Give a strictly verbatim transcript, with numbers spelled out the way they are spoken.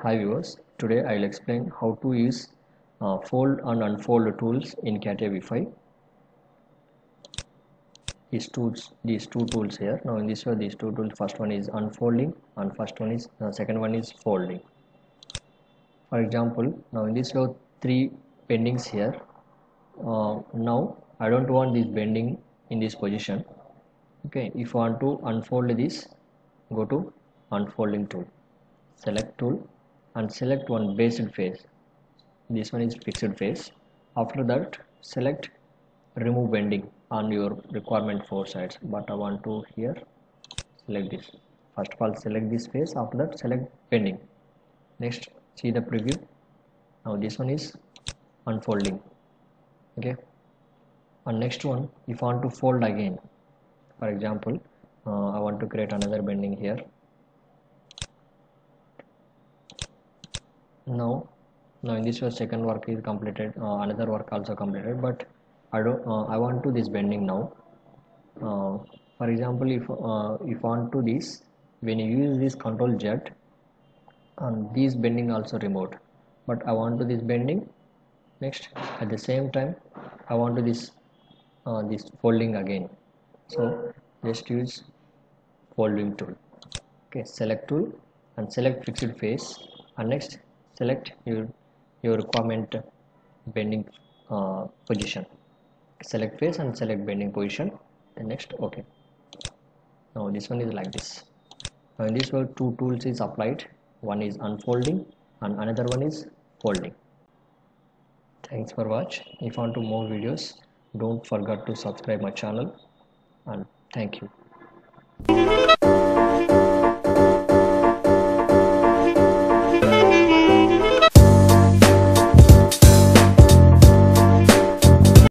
Hi viewers, today I'll explain how to use uh, fold and unfold tools in CATIA V five. These tools, these two tools here. Now in this way, these two tools. First one is unfolding, and first one is uh, second one is folding. For example, now in this way, three bendings here. Uh, now I don't want this bending in this position. Okay, if you want to unfold this, go to unfolding tool, select tool, and select one based face. This one is fixed face. After that, select remove bending on your requirement four sides, but I want to here select this. First of all, select this face. After that, select bending. Next, see the preview. Now this one is unfolding. Okay, and next one, if I want to fold again, for example, uh, I want to create another bending here. Now now in this way, second work is completed, uh, another work also completed, but I don't uh, I want to this bending now. Uh, for example, if uh, if on to this, when you use this control Z, and this bending also removed, but I want to this bending. Next, at the same time, I want to this uh, this folding again. So just use folding tool. Okay, select tool and select fixed face, and next select your your requirement bending uh, position. Select face and select bending position, and next OK. Now this one is like this. Now in this way, two tools is applied. One is unfolding and another one is folding. Thanks for watch. If you want to more videos, don't forget to subscribe my channel, and thank you.